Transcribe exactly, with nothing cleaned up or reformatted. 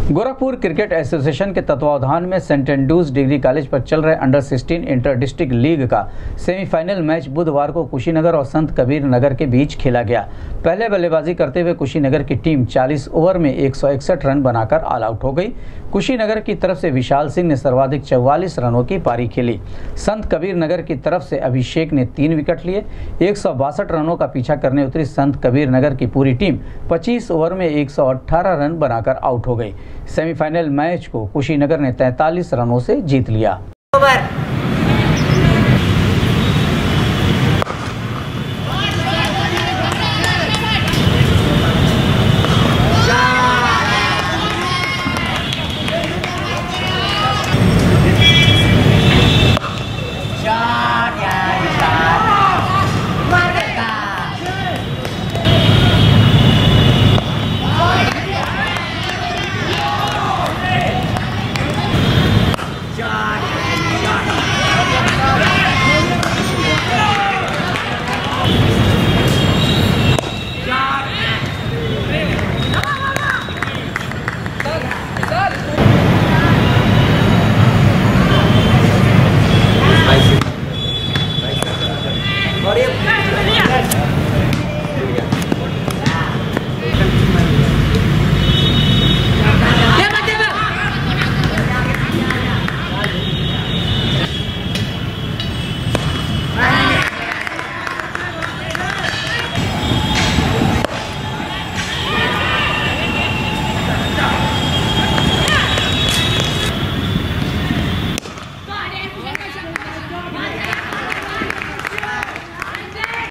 Gorakhpur cricket association के तत्वावधान में सेंट एंड्रूज डिग्री कॉलेज पर चल रहे अंडर सोलह इंटर डिस्ट्रिक्ट लीग का सेमीफाइनल मैच बुधवार को कुशीनगर और संत कबीर नगर के बीच खेला गया। पहले बल्लेबाजी करते हुए कुशीनगर की टीम चालीस ओवर में एक सौ इकसठ रन बनाकर ऑल आउट हो गई। कुशीनगर की तरफ से विशाल सिंह ने सर्वाधिक चौवालीस रनों की पारी खेली। संत कबीर नगर की तरफ से अभिषेक ने तीन विकेट लिए। एक सौ बासठ रनों का पीछा करने उतरी संत कबीर नगर की पूरी टीम पच्चीस ओवर में एक सौ अठारह रन बनाकर आउट हो गई। सेमीफाइनल मैच को कुशीनगर ने तैंतालीस रनों से जीत लिया। ओवर